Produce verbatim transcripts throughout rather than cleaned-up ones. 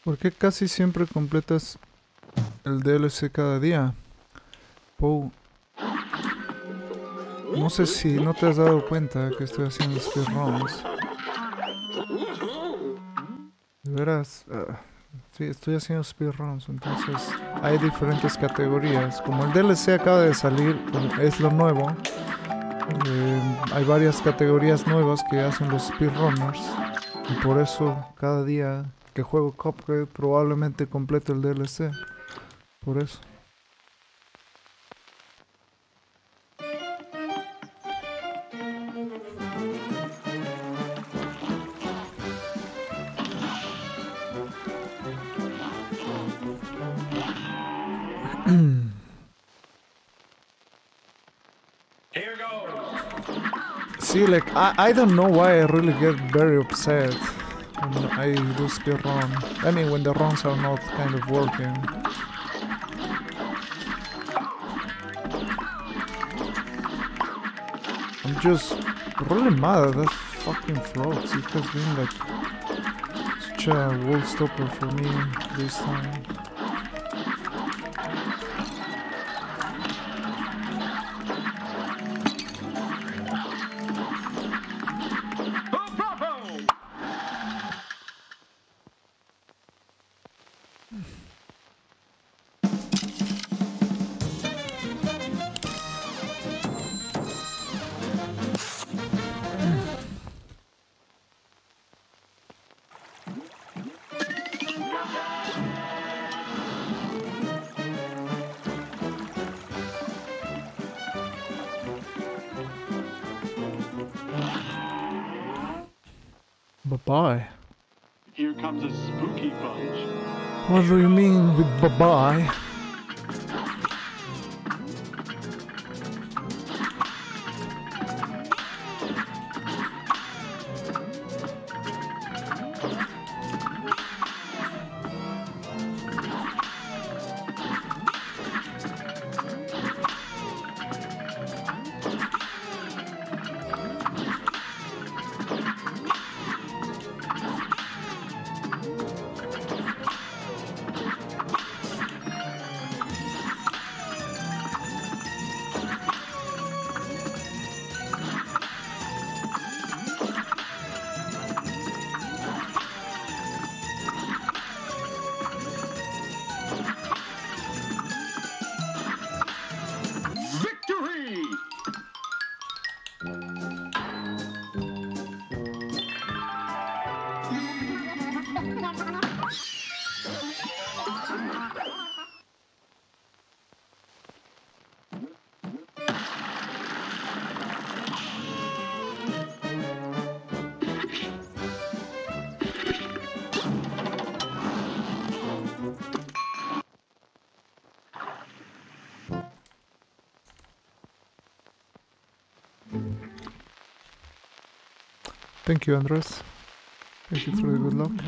¿Por qué casi siempre completas el D L C cada día? Pou, no sé si no te has dado cuenta que estoy haciendo speedruns. De veras, uh, sí, estoy haciendo speedruns, entonces hay diferentes categorías. Como el D L C acaba de salir, es lo nuevo. Eh, hay varias categorías nuevas que hacen los speedrunners. Y por eso cada día que juego Cuphead probablemente completo el D L C. Por eso. Here goes. See, like, I, I don't know why I really get very upset when I do speedrun. I mean, when the runs are not kind of working. I'm just really mad at that fucking Floats. It has been like such a wall stopper for me this time. Bye-bye. Here comes a spooky bunch. What do you mean with bye-bye? Thank you, Andres. Thank you for the good luck.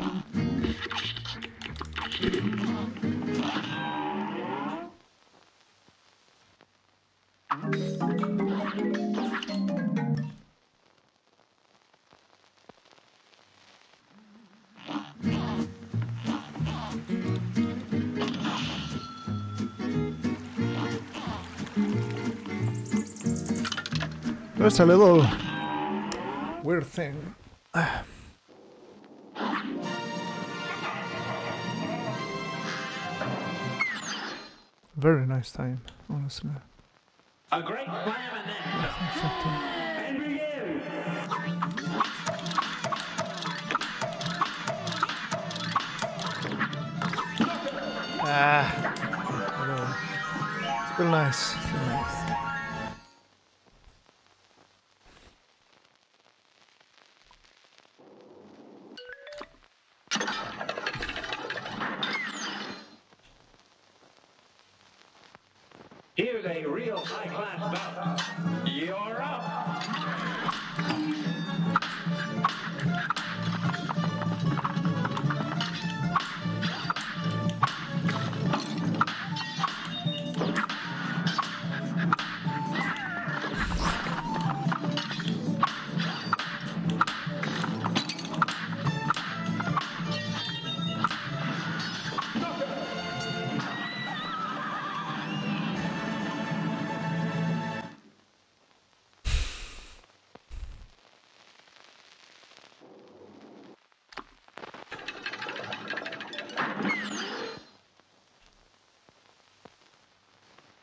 There's a little weird thing. Very nice time, honestly. A great slam and then and begin. Ah, whatever. It's been nice. It's been nice. Here's a real high-class bout. You're up.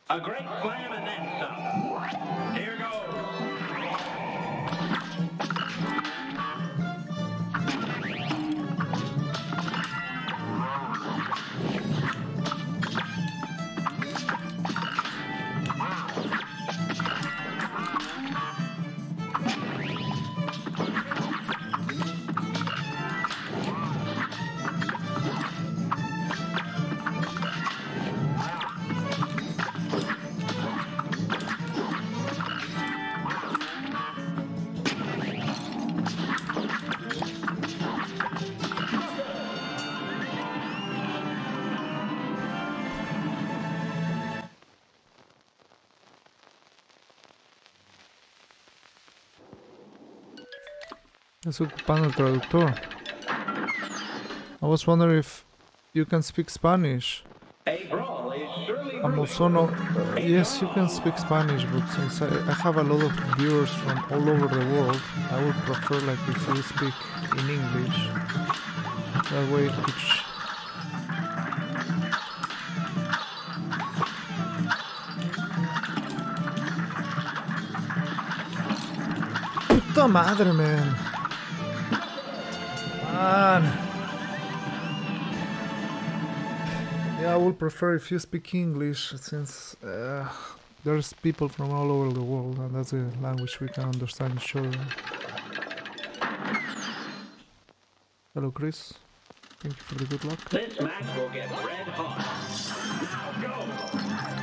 A great slam and then some. Here goes. Estoy ocupando el traductor. I was wondering if you can speak Spanish. A brawl is surely Amozono, uh, yes, you can speak Spanish, but since I, I have a lot of viewers from all over the world, I would prefer like if you speak in English. That way each... Puta madre, man! Man! Yeah, I would prefer if you speak English, since uh, there's people from all over the world, and that's the language we can understand each other. Hello, Chris. Thank you for the good luck. This match will get red hot. Now go!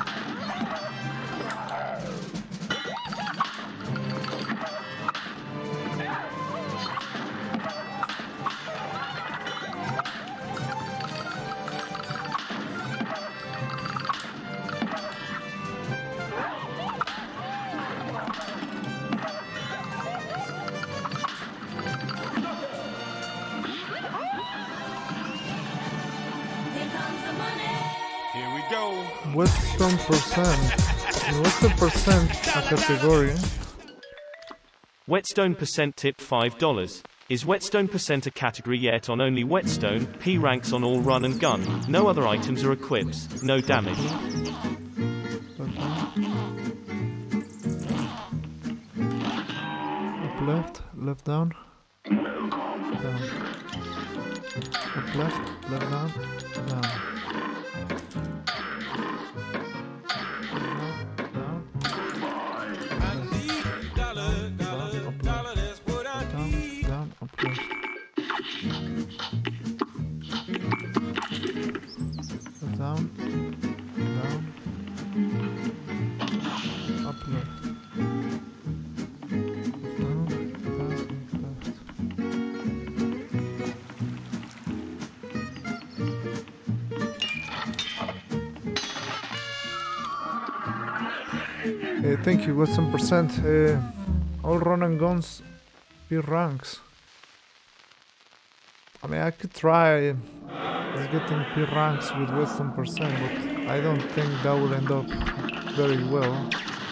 Whetstone percent. What's the percent a category? Whetstone percent tip five dollars. Is Whetstone percent a category yet? On only Whetstone, P ranks on all run and gun. No other items or equips. No damage. Up left, left down. Down. Up left, left down, down. Down, down, up left, down, down, left. Uh, thank you. What's some percent? Uh, all run and guns, P ranks. I mean, I could try. Uh, getting P ranks with Western percent, but I don't think that will end up very well.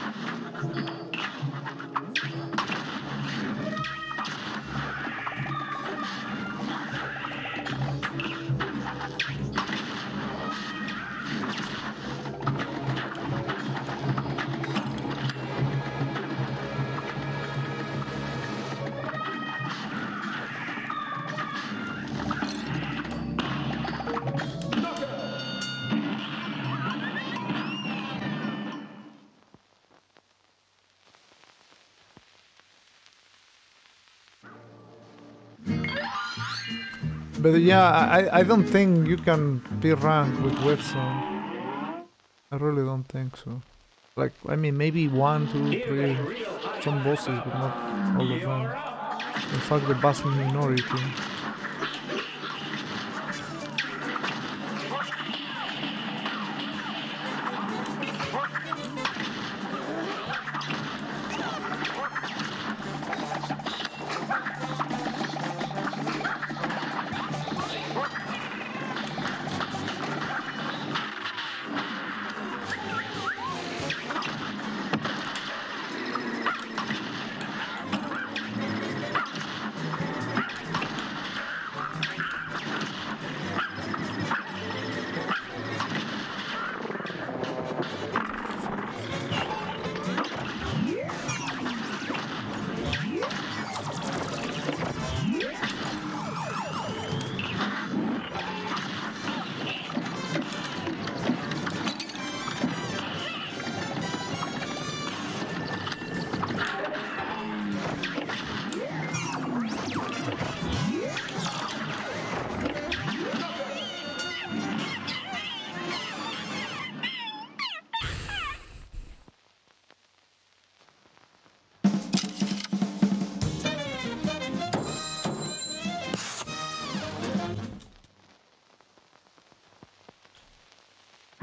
But yeah, I, I don't think you can be ranked with Whetstone. I really don't think so. Like, I mean, maybe one, two, three, some bosses, but not all of them. In fact, the vast minority.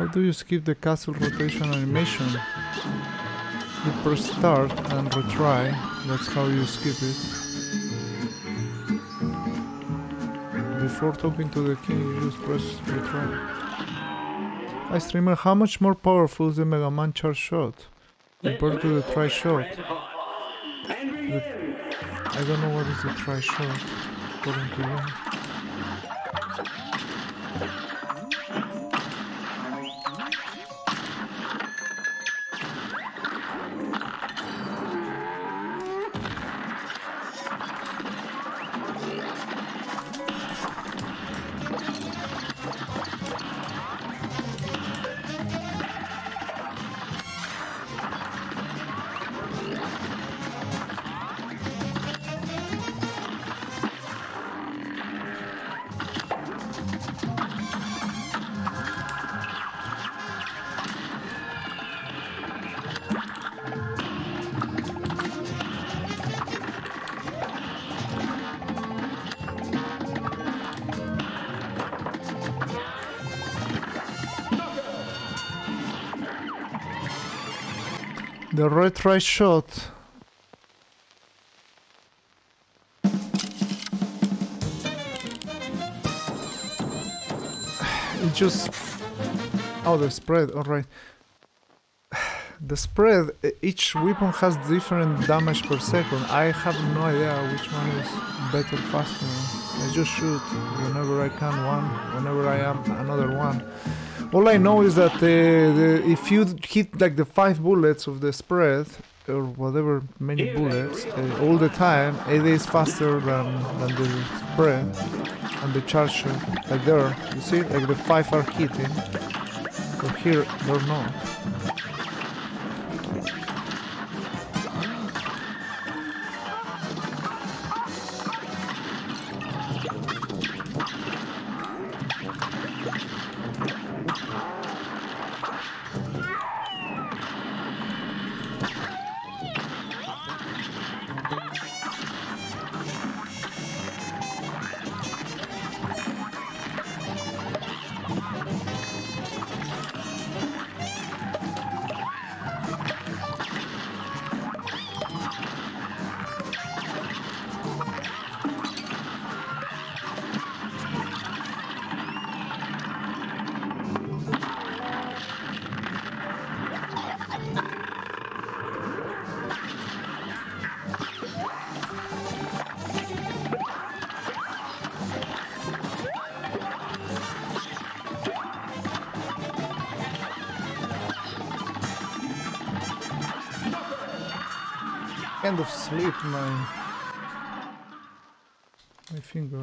do you skip the castle rotation animation? You press start and retry. That's how you skip it. Before talking to the king, you just press retry. Hi streamer, how much more powerful is the Mega Man charge shot compared to the try shot? The, I don't know what is the try shot according to you. The retry shot. It just... Oh, the spread, alright. The spread, each weapon has different damage per second. I have no idea which one is better, faster. I just shoot whenever I can one, whenever I am another one. All I know is that uh, the, if you hit like the five bullets of the spread, or whatever many bullets, uh, all the time, it is faster than, than the spread and the charge shot. Like there, you see, like the five are hitting, but here they're not. Kind of slipped my my finger.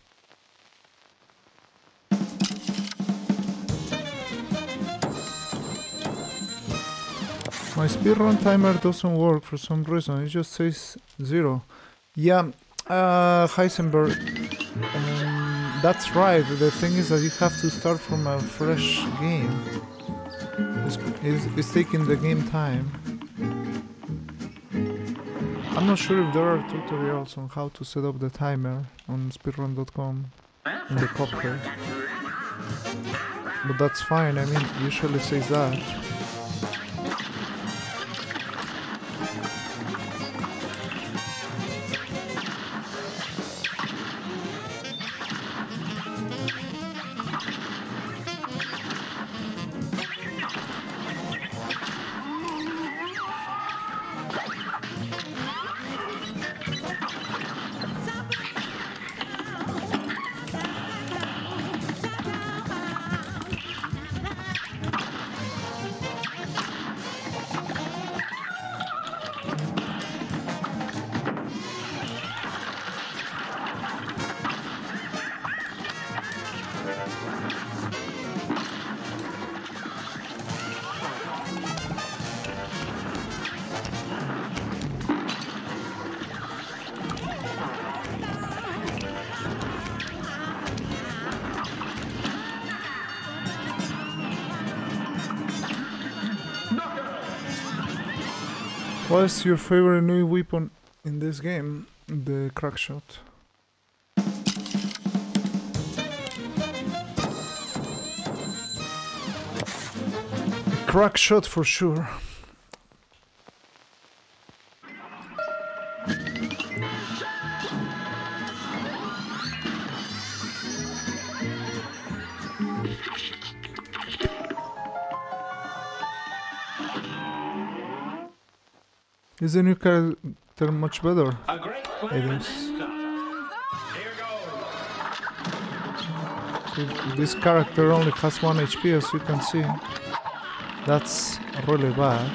My speedrun timer doesn't work for some reason. It just says zero. Yeah, uh, Heisenberg. Um, that's right. The thing is that you have to start from a fresh game. It's, it's, it's taking the game time. I'm not sure if there are tutorials on how to set up the timer on speedrun dot com in the cockpit. But that's fine, I mean, it usually says that. What's your favorite new weapon in this game? The crack shot. crack shot for sure. Is the new character much better? A great It slam and is. then some. Here goes. See, this character only has one H P, as you can see. That's really bad.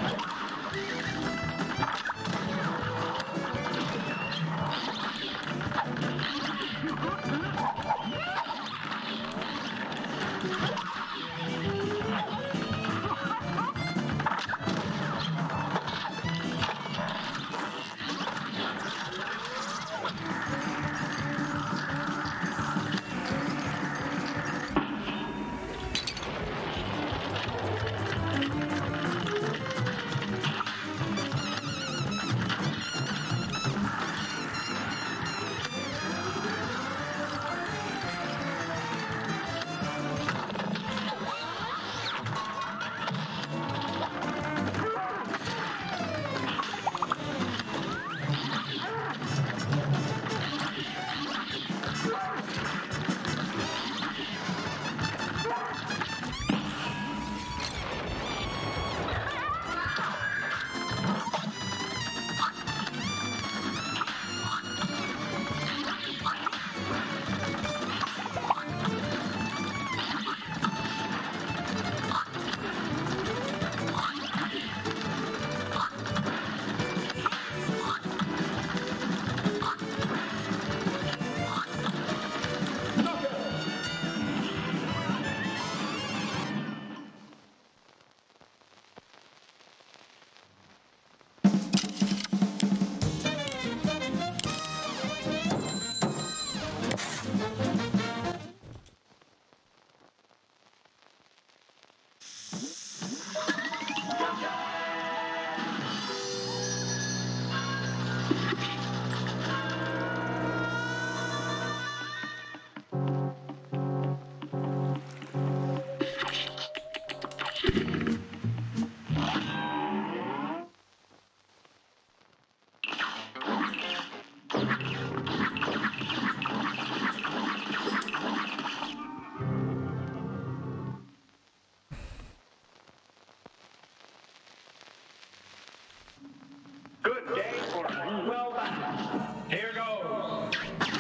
Good day for well done. Here goes.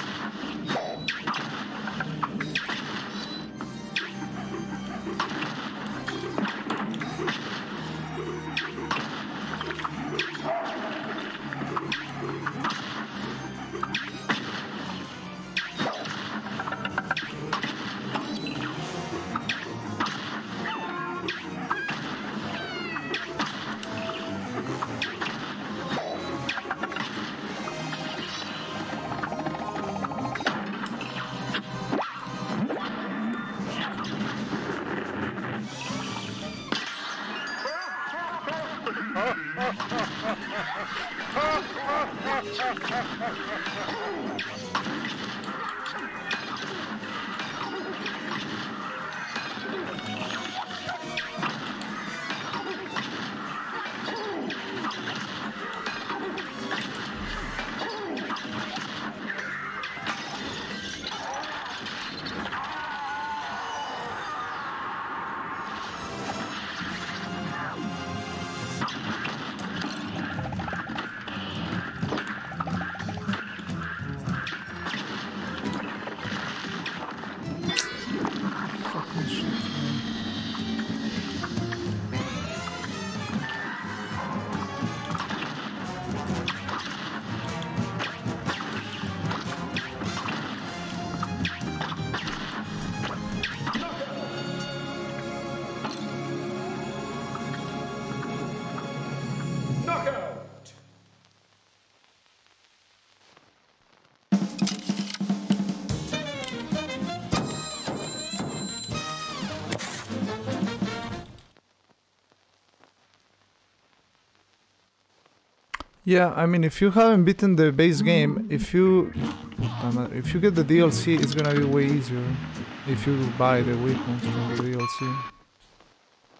Yeah, I mean, if you haven't beaten the base game, if you um, if you get the D L C, it's gonna be way easier if you buy the weapons from the D L C.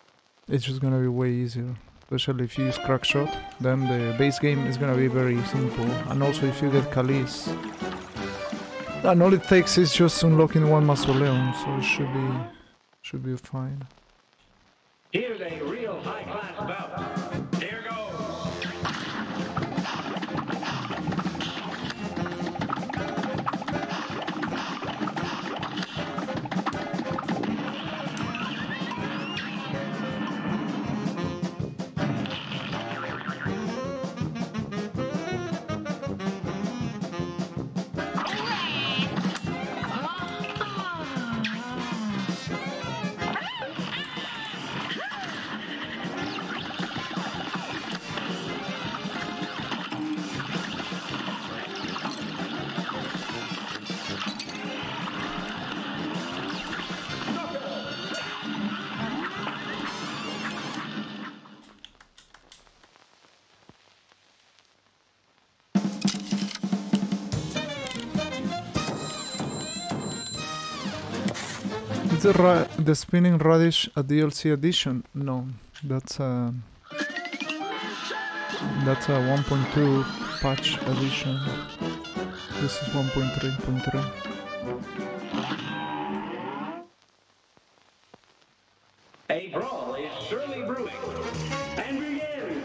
it's just gonna be way easier. Especially if you use Crackshot, then the base game is gonna be very simple. And also if you get Khalees, and all it takes is just unlocking one Mausoleum, so it should be should be fine. Here's a real high-class bout. Here goes. Is the, ra the Spinning Radish a D L C edition? No, that's a that's a one point two patch edition. This is one point three point three. A brawl is surely brewing. And begin.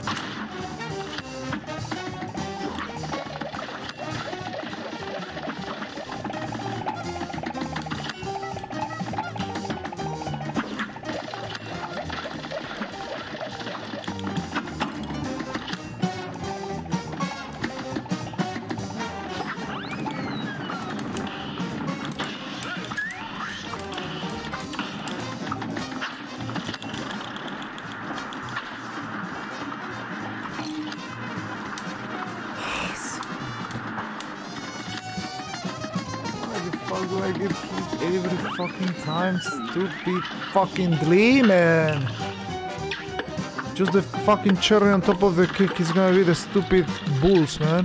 Why do I get hit every fucking time? Stupid fucking Dlee, man! Just the fucking cherry on top of the cake is gonna be the stupid bulls, man.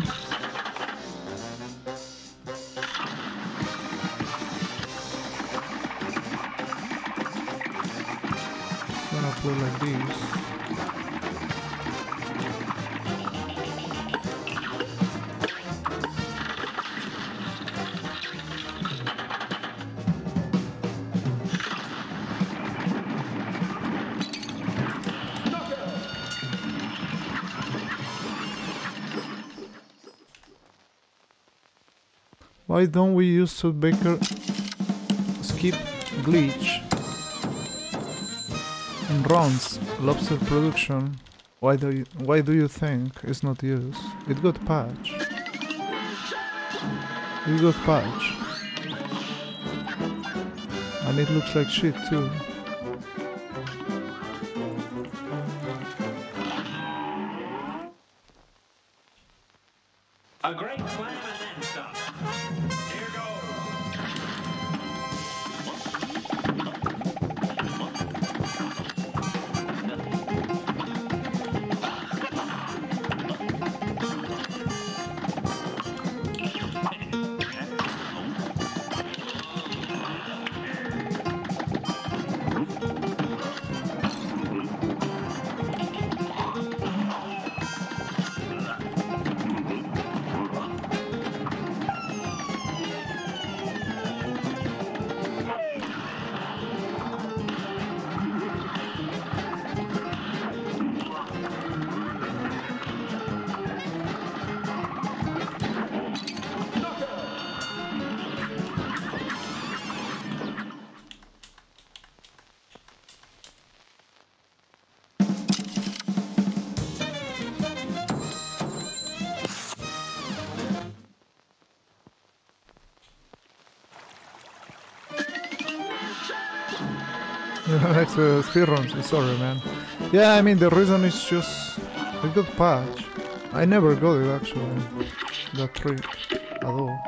Gonna play like this. Why don't we use Sootbaker skip glitch in runs lobster production? Why do you why do you think it's not used? It got patch. It got patch. And it looks like shit too. A great slam and then stop. Here goes. Next uh, speedruns, sorry man. Yeah, I mean the reason is just it got patch. I never got it actually, that trick at all.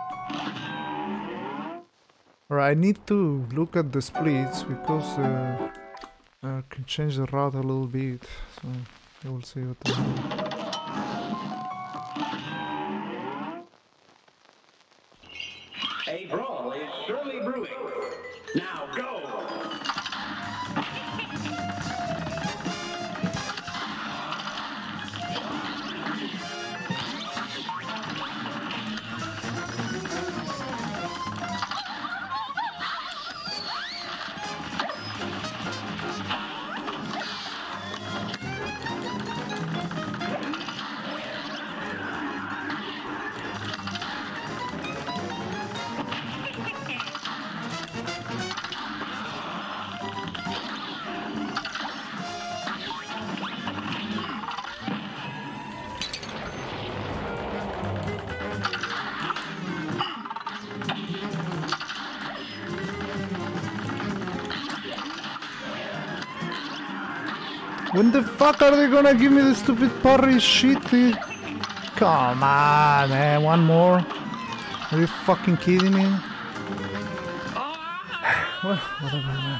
Alright, I need to look at the splits because uh, I can change the route a little bit, so I will see what I do. A brawl is surely brewing. Now go! When the fuck are they gonna give me the stupid parry shit? Come on, man. One more. Are you fucking kidding me? Well, whatever, man.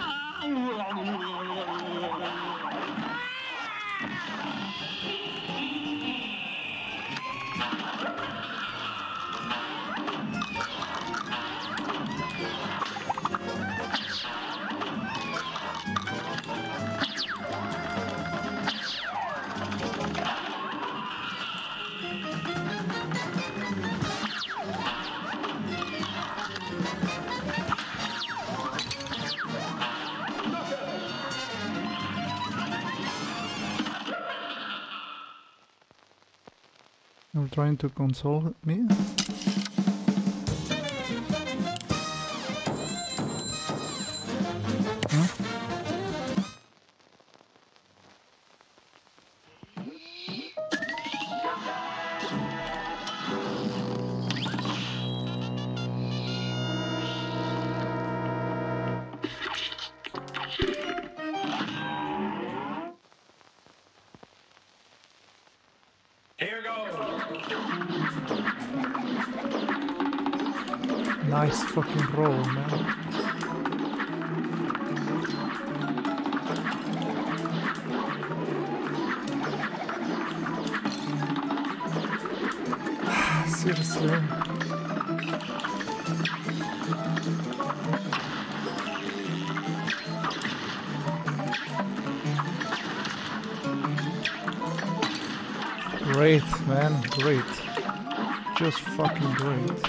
You're trying to console me? Huh? Here goes. Nice fucking roll, man. Seriously. Great, man, great. Just fucking great.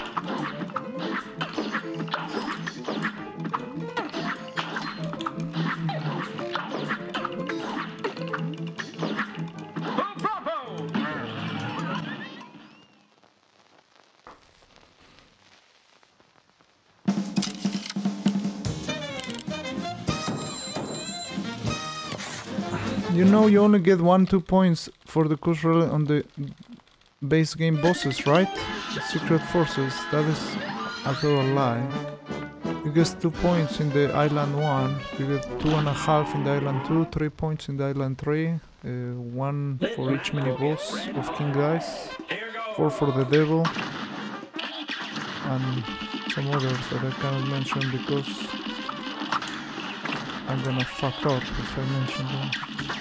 You know you only get one, two points for the Kush Rally on the base game bosses, right? The Secret Forces, that is a total lie. You get two points in the Island one, you get two and a half in the Island two, three points in the Island three, uh, one for each mini boss of King Dice, four for the Devil, and some others that I cannot mention because I'm gonna fuck up if I mention them.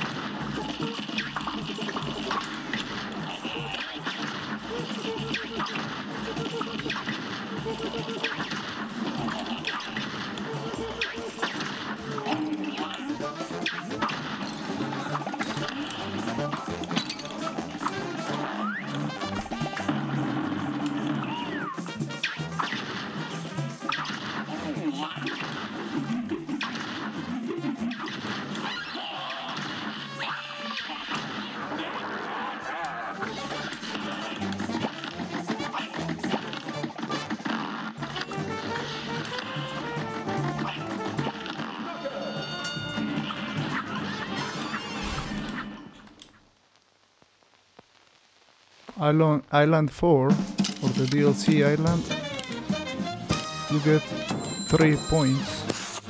Island, Island four, or the D L C Island, you get three points.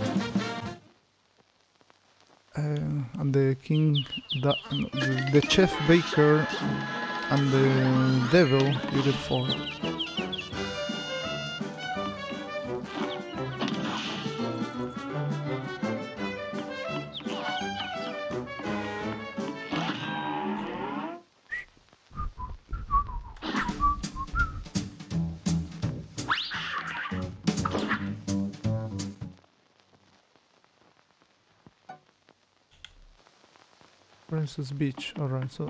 Uh, and the King, the, the, the Chef Baker and the Devil, you get four. Princess Beach, alright, so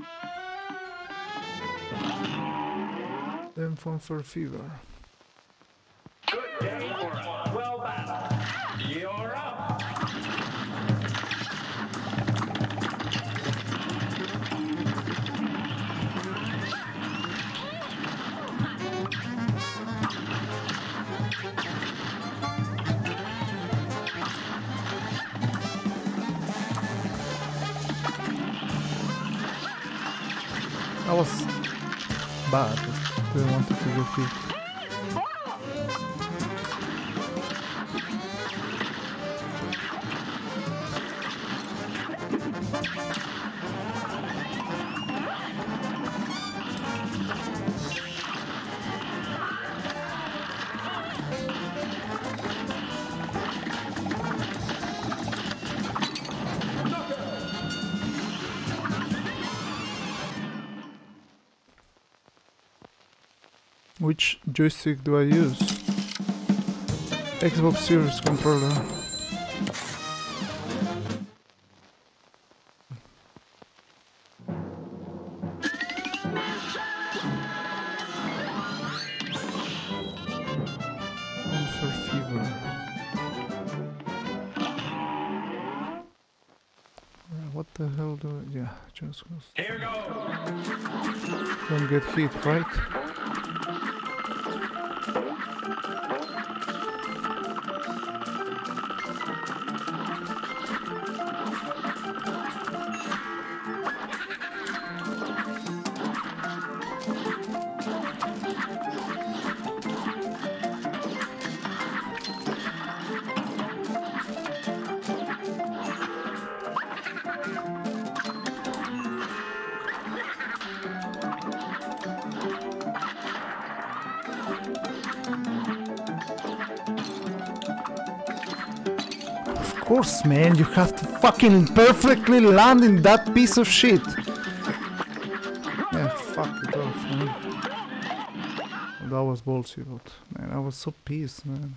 then Funfair Fever. Good day for a well battle. You're up. That was bad. They wanted to get hit. Which joystick do I use? Xbox Series controller. Ulcer fever. Uh, What the hell do I... Yeah, just goes. Here goes. Don't get hit, right? Of course, man, you have to fucking perfectly land in that piece of shit. Yeah, fuck it off, man. That was bullshit, but man, I was so pissed, man.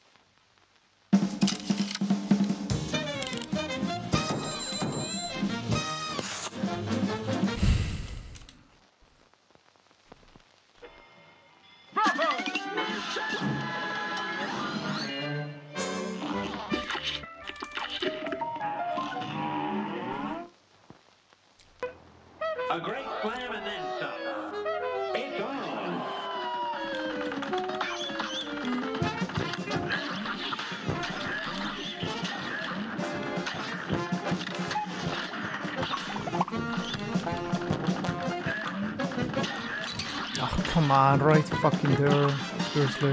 A great slam and then some. It's on. Oh, come on, right fucking there. Seriously.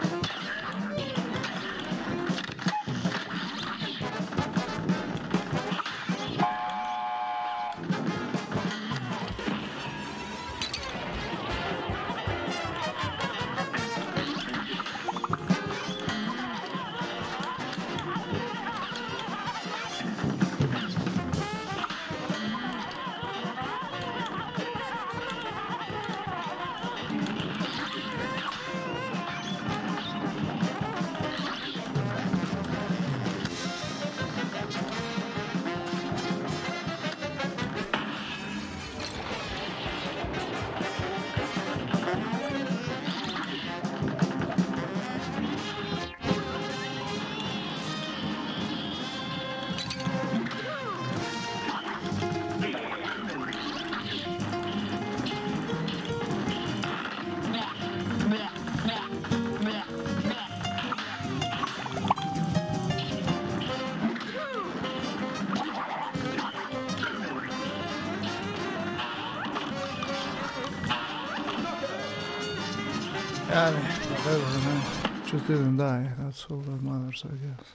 Yeah, whatever, man. Just didn't die. That's all that matters, I guess.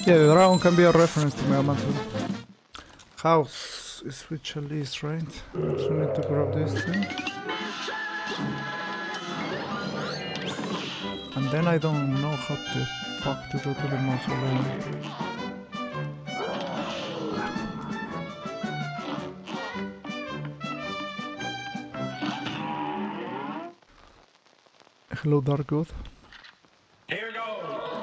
Yeah, the dragon can be a reference to Mega Man two. House is with Chalice, right? I also need to grab this thing. And then I don't know how the fuck to go to the mausoleum. Hello, Dark God. Here goes.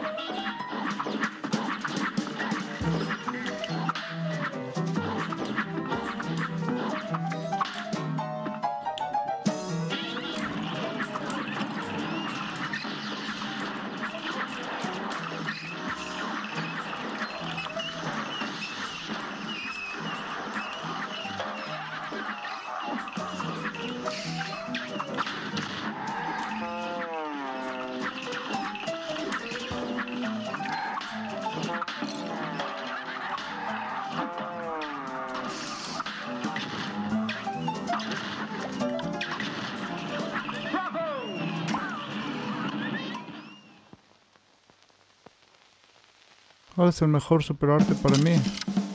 ¿Cuál es el mejor superarte para mí? Eh,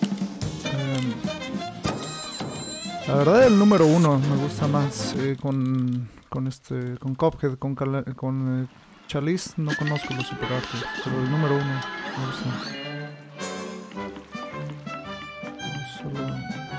la verdad el número uno me gusta más. Eh, con, con este, con Cuphead, con, Cala, con eh, Chalice no conozco los superartes, pero el número uno me gusta. Solo...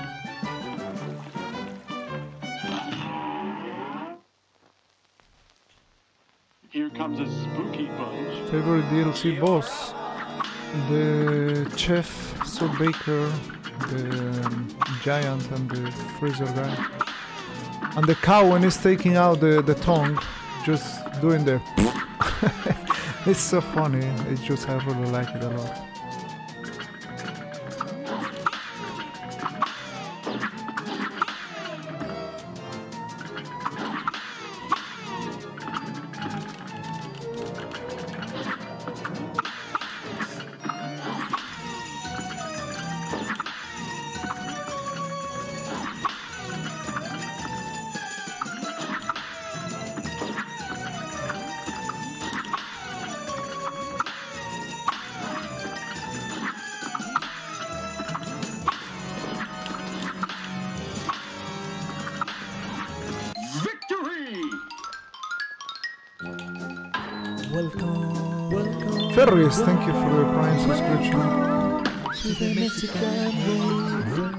Here comes a spooky bunch. Favorite D L C boss? The chef, Soul Baker, the um, giant and the freezer guy. And the cow when he's taking out the, the tongue, just doing the... It's so funny, it's just, I really like it a lot. Welcome, welcome. Ferris, thank you for the Prime subscription. To the Mexican wave.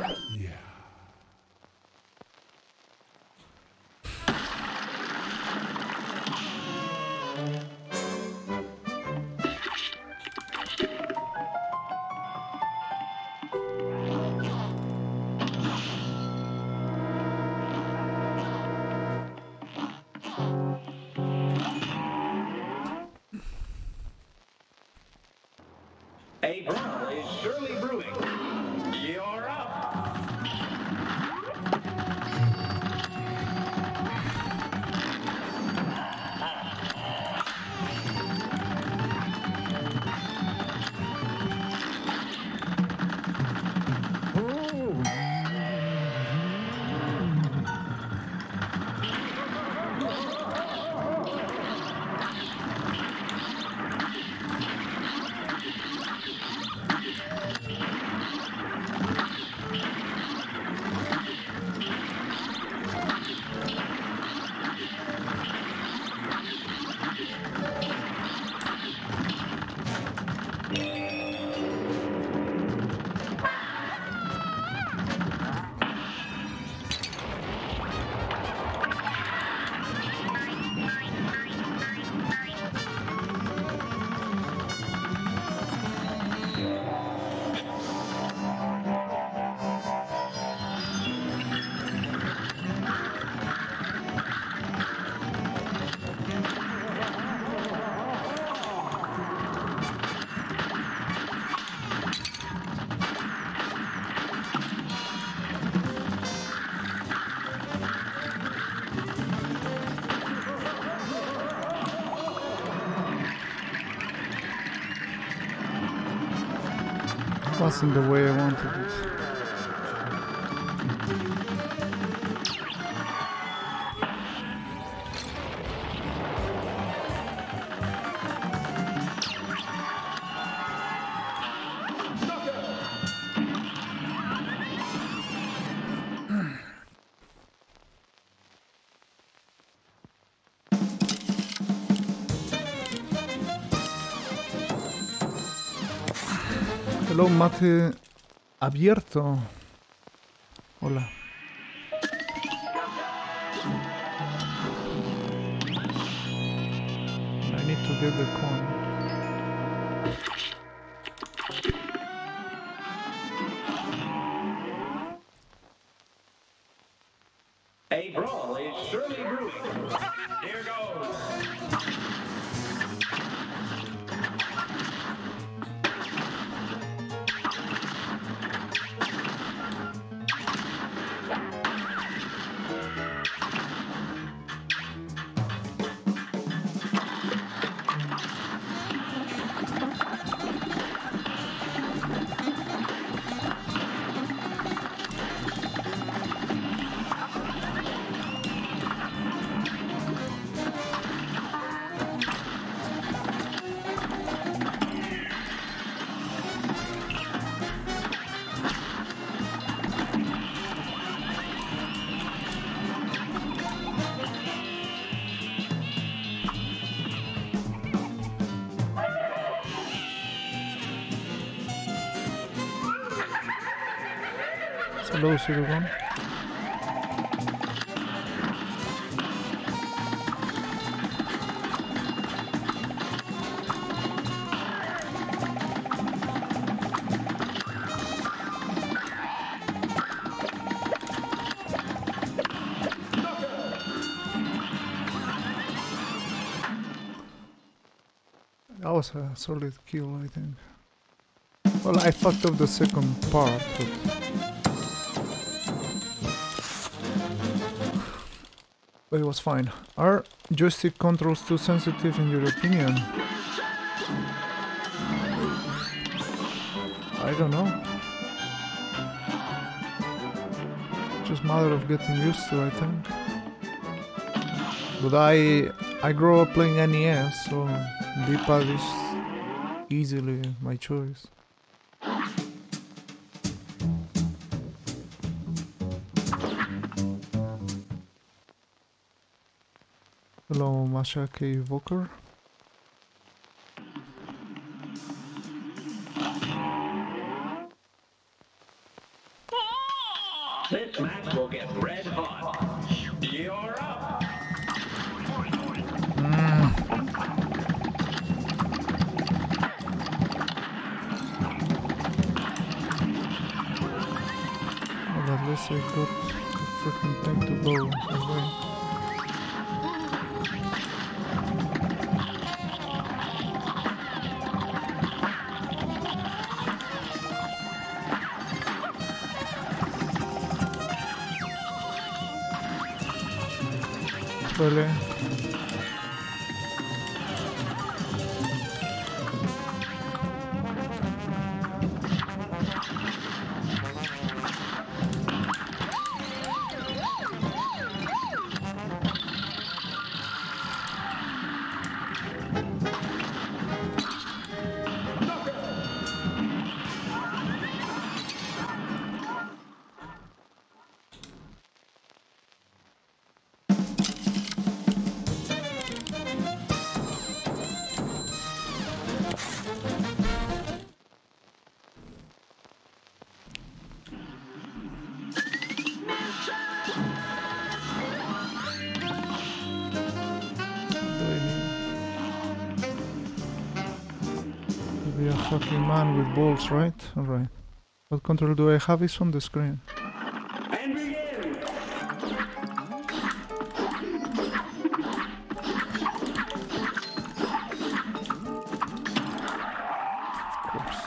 A brawl is surely brewing. You're up. Wasn't the way I wanted it. Hello, mate abierto. Hola. I need to get the coin. A brawl is surely brewing. Here goes. Hello, Sirugon. That was a solid kill, I think. Well, I fucked up the second part, but... but it was fine. Are joystick controls too sensitive in your opinion? I don't know. Just matter of getting used to, I think. But I I grew up playing N E S, so D-pad is easily my choice. Hello, Masha K. Voker. This match will get red hot. You're up. Mm. Well, at least I got the freaking thing to go away. Vale. Be a fucking man with balls, right? Alright. What control do I have is on the screen. And begin. Of course.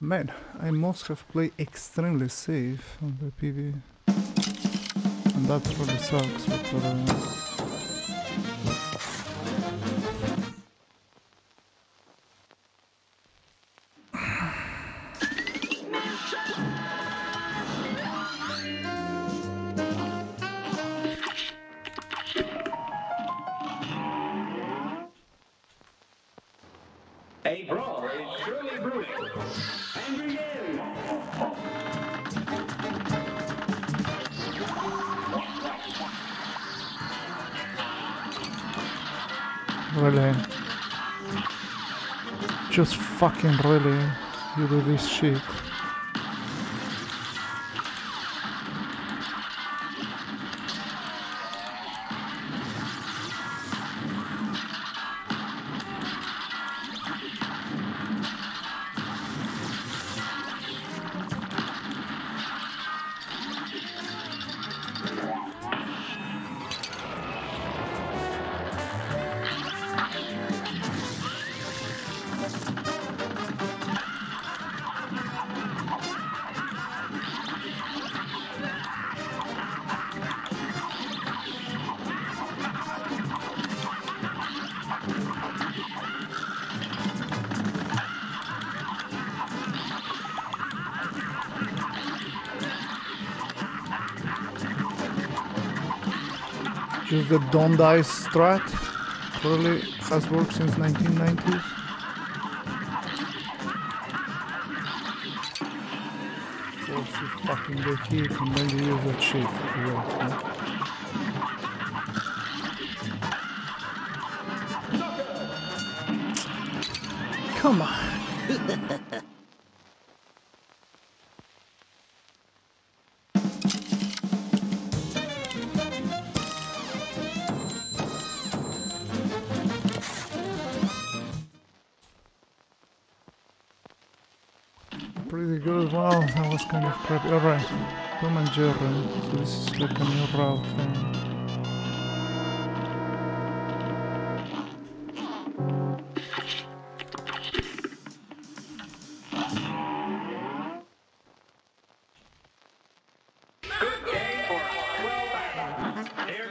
Man, I must have played extremely safe on the P V. And that really sucks, but whatever. A brawl is truly brewing. And begin. Really? Just fucking really, you do this shit. Just the don't die strat probably has worked since nineteen nineties. Force you fucking get hit and then you use that shit. Yeah, yeah. Come on. Pretty good. Wow, that was kind of crappy. Alright, Tom and Jerry. So this is like a new route thing. Good game for us. Well battled. Here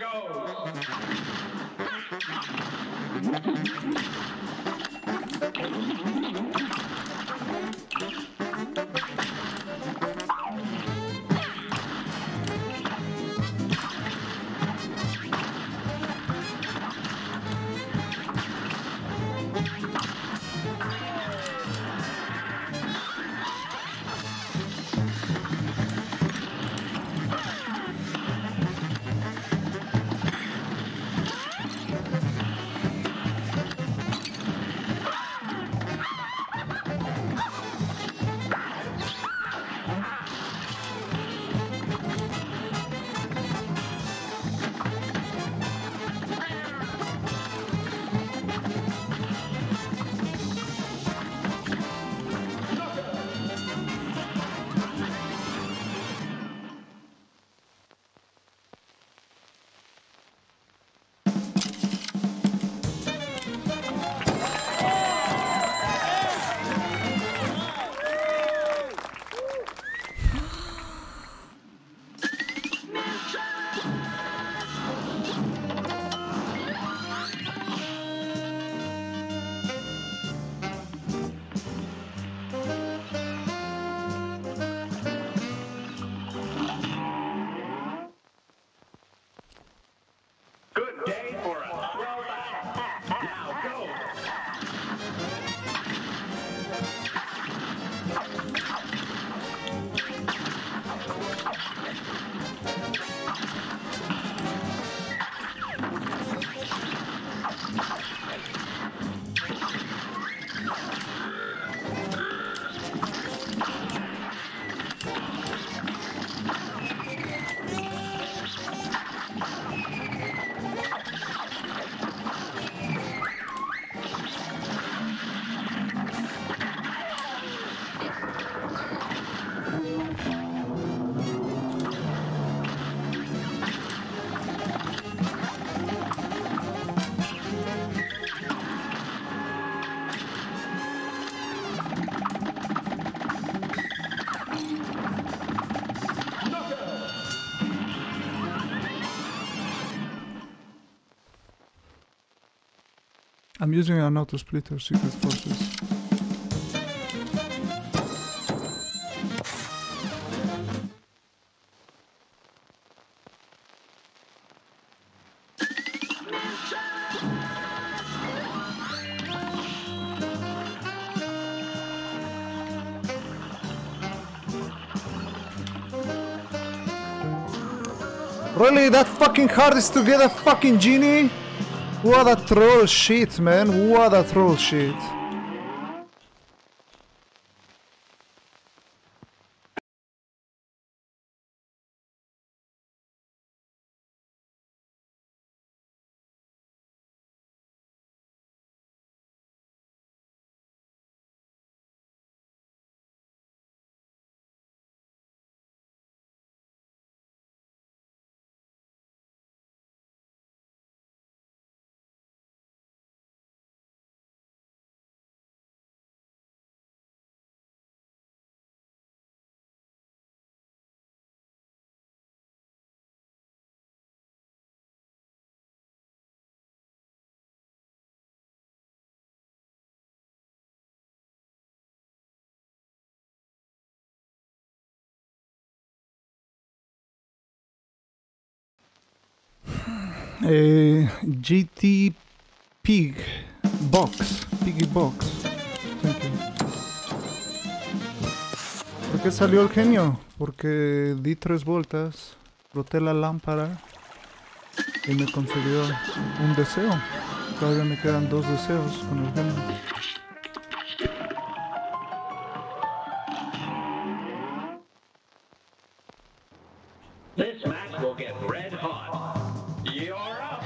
I'm using an auto splitter, Secret Forces. Really, that fucking hard is to get a fucking genie? What a troll shit, man. What a troll shit. A G T Pig Box. Piggy Box. Thank you. ¿Por qué salió el genio? Porque di tres vueltas, roté la lámpara y me concedió un deseo. Todavía me quedan dos deseos con el genio. This match will get red hot. You're up.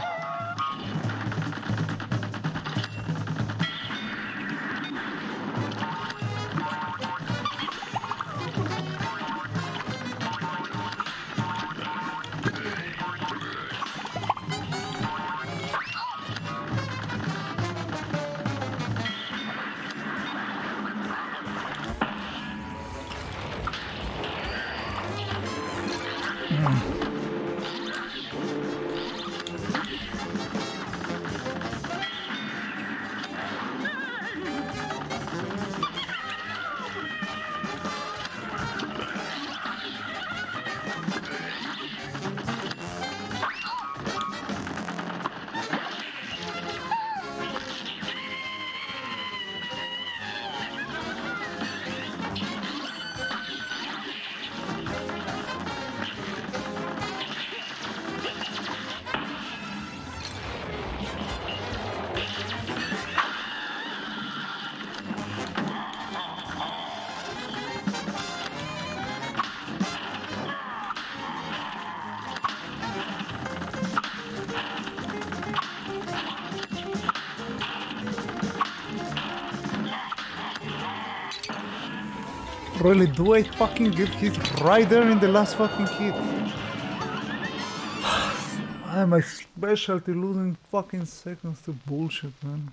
Really, do I fucking get hit right there in the last fucking hit? Ah, my specialty losing fucking seconds to bullshit, man.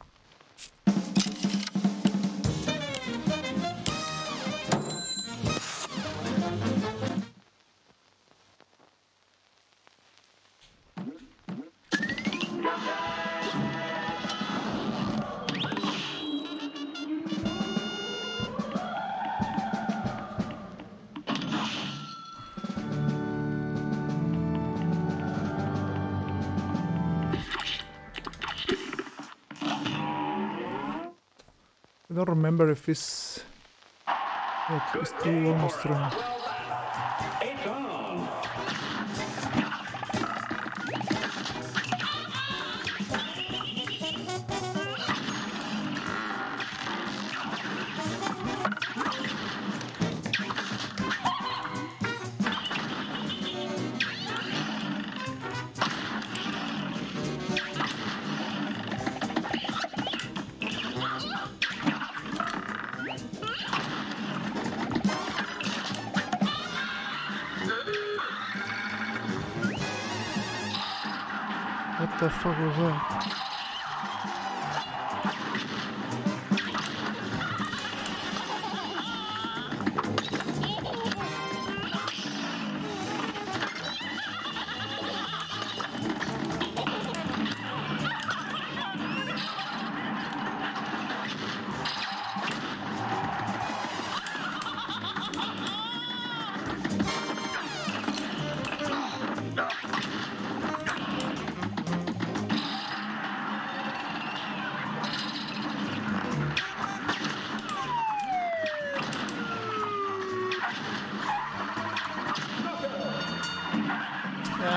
I don't remember if it's... Yeah, it's still almost through. It's on. What the fuck was that?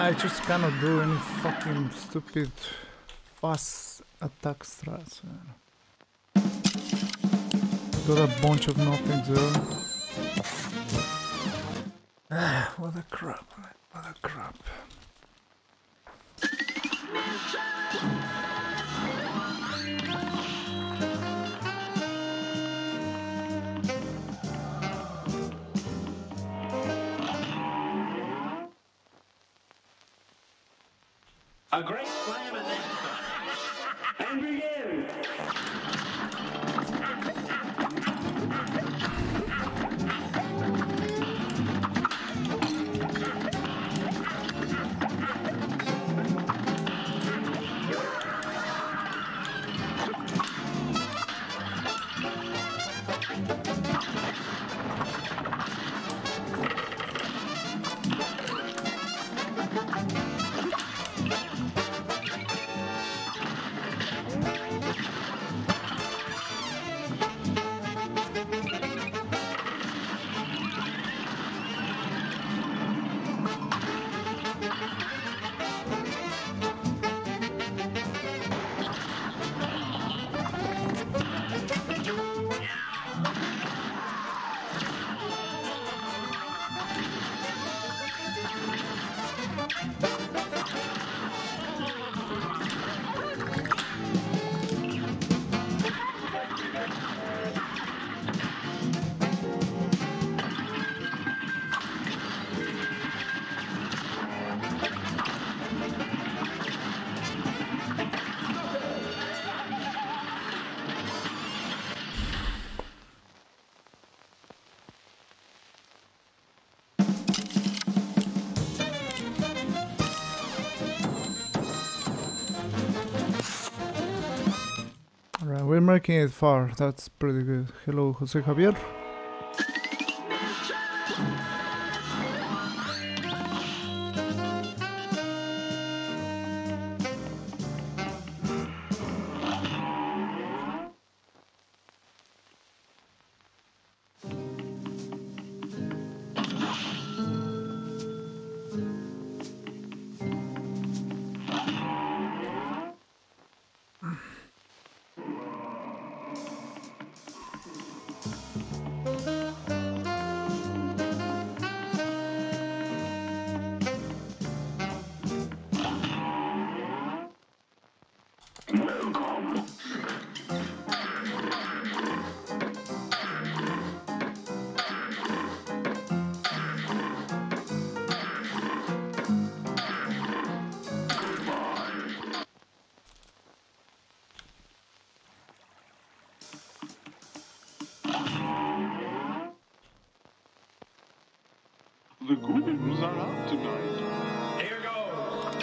I just cannot do any fucking stupid fast attack strats, man. Got a bunch of nothing there. Ah, what a crap, man. What a crap. A great slam and then and begin. Alright, we're making it far. That's pretty good. Hello, Jose Javier. The ghouls are out tonight. Here goes.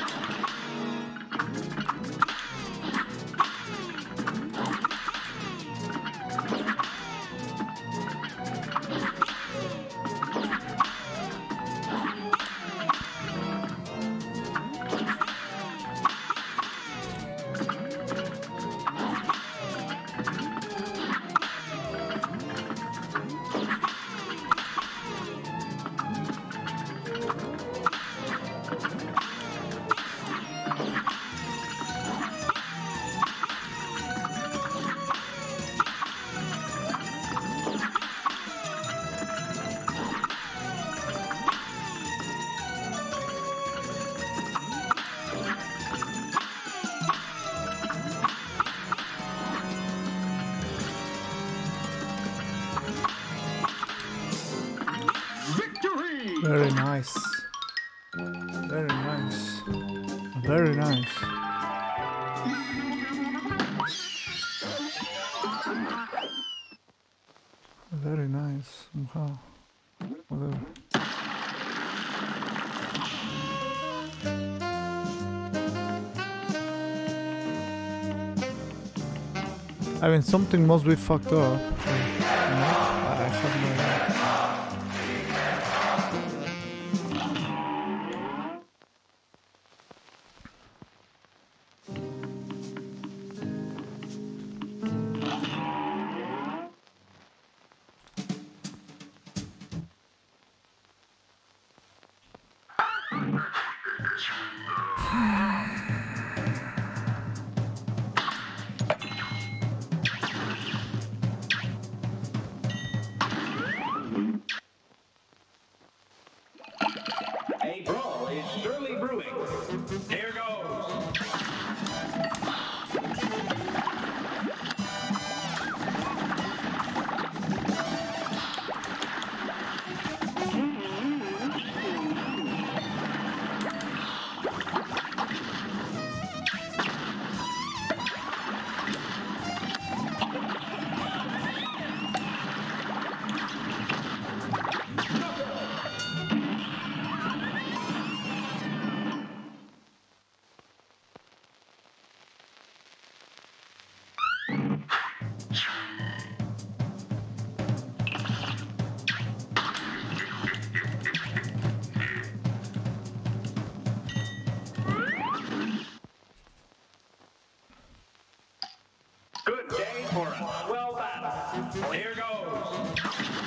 Very nice. Very nice. Very nice. Very nice. Wow. Whatever. I mean, something must be fucked up. I have no idea. A brawl is surely brewing. Here goes. Good day for a well battle. Here goes.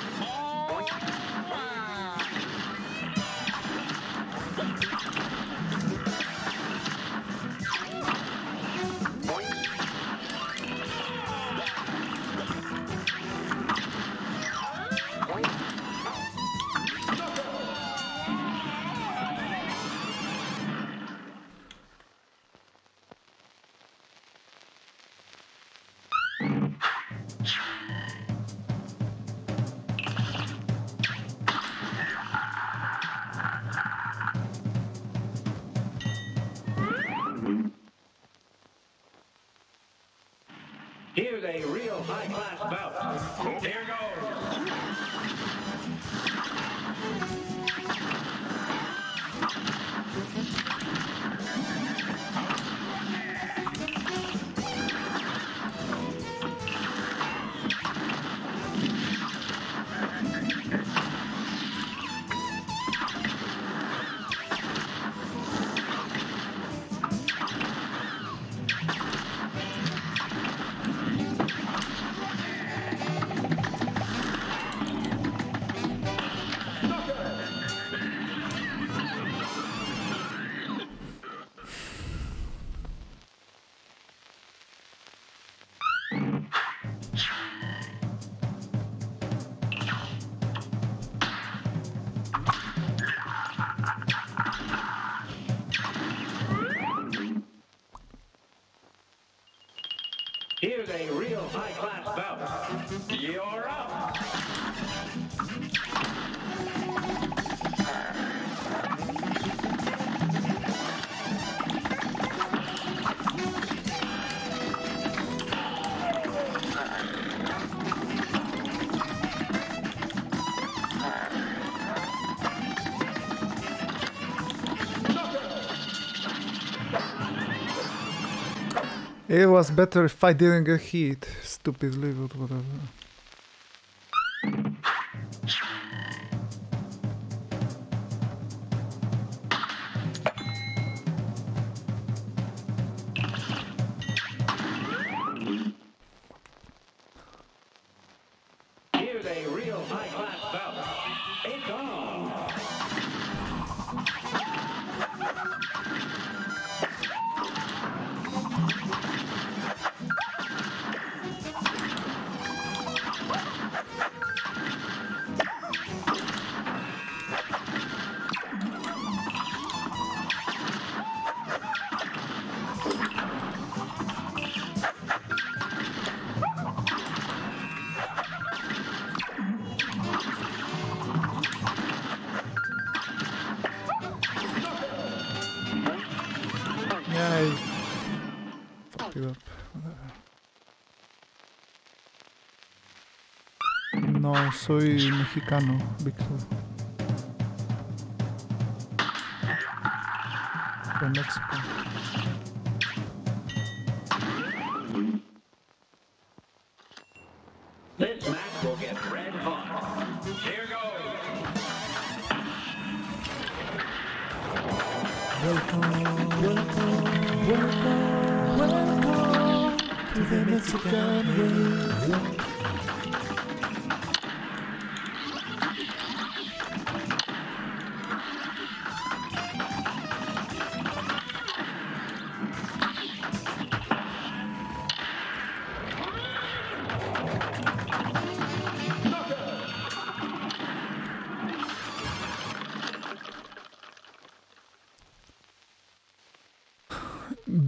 Here's a real high-class bout. Here goes. Here's a real high-class bout. You're up. It was better if I didn't get hit, stupidly, but whatever. Here's a real high-class bout. It's on. Yeah, I fucked it up. No, soy mexicano, Víctor. De México. This match will get red hot. Here goes. Welcome, welcome, welcome, welcome to the Mexican wave.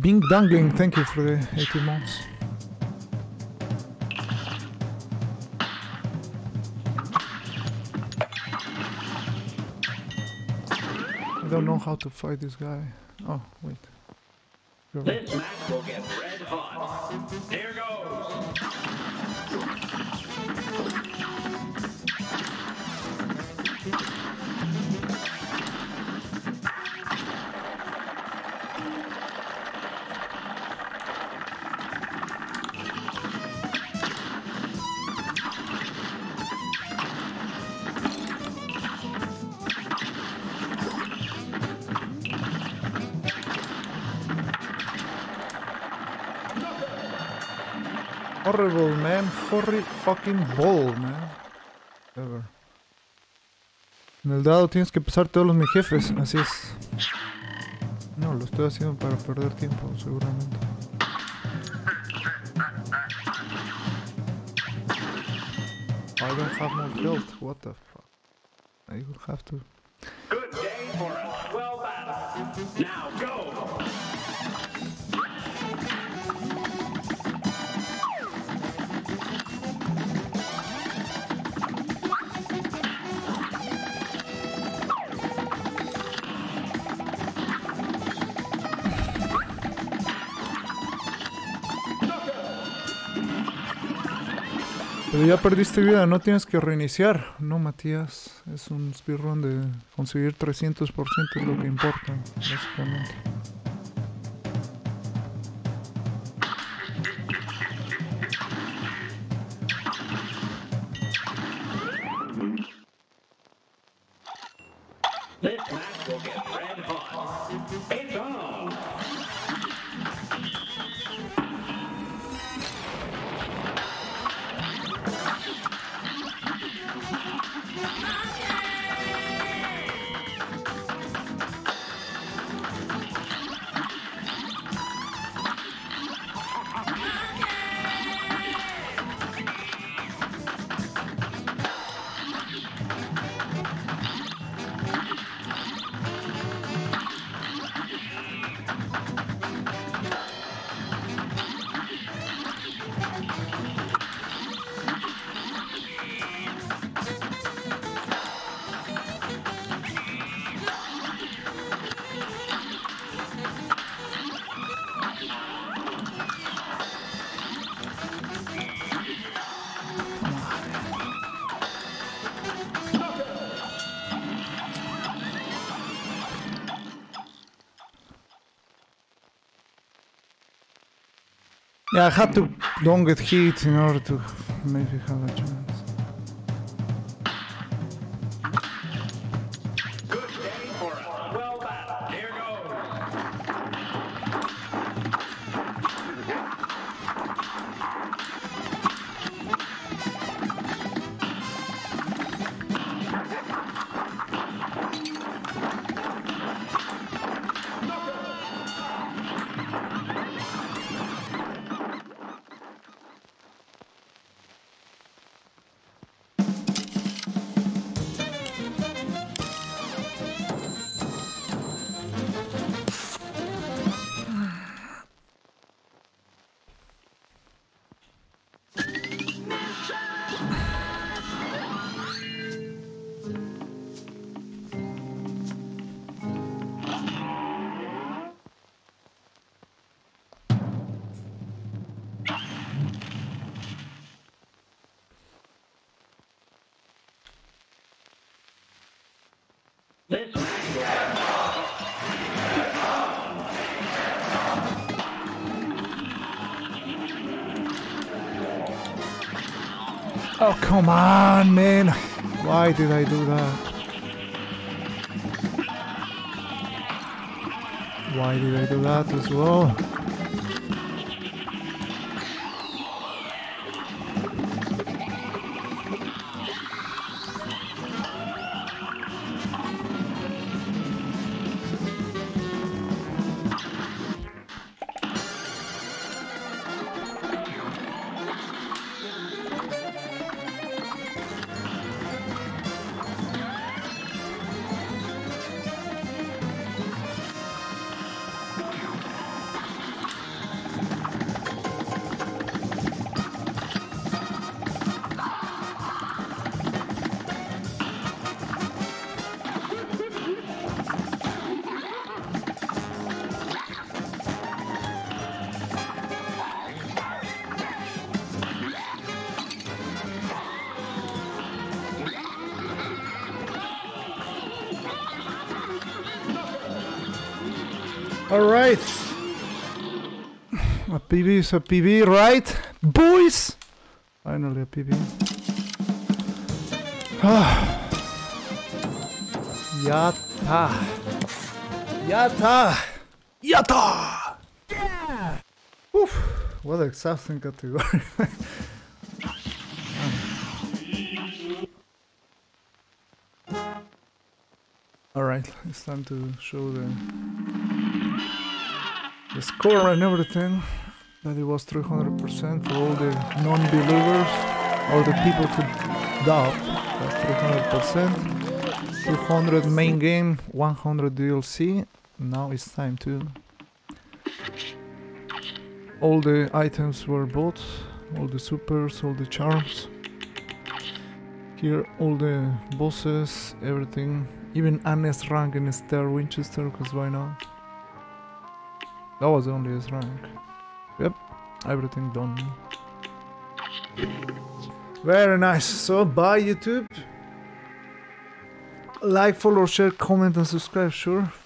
Bing Dangling, thank you for the eighteen months. I don't know how to fight this guy. Oh, wait. You're right. This match will get red hot. Here goes. Horrible, man. Horry fucking ball, man. Ever. En el dado tienes que pasar todos los mis jefes, así es. No, lo estoy haciendo para perder tiempo, seguramente. I don't have more health. What the fuck? I will have to. Good day for a swell battle. Now go. Pero ya perdiste vida, no tienes que reiniciar. No, Matías, es un speedrun de conseguir trescientos por ciento es lo que importa, básicamente. This match will get red hot. It's on. Yeah, I had to don't get hit in order to maybe have a chance. Good day for a swell battle. Here goes. This match will get Oh, come on, man. Why did I do that? Why did I do that as well? Alright. A P B is a P B, right? Boys! Finally a P B. Yata. Yata. Yata! Yeah! Oof. What an exhausting category. Alright, it's time to show the the score and everything. That it was three hundred percent for all the non-believers, all the people who doubt. That's three hundred percent. two hundred main game, one hundred D L C. Now it's time to... All the items were bought, all the supers, all the charms. Here all the bosses, everything. Even Anne's rank in Star Winchester, because why not? That was only his rank. Yep, everything done. Very nice. So bye YouTube. Like, follow, share, comment and subscribe, sure.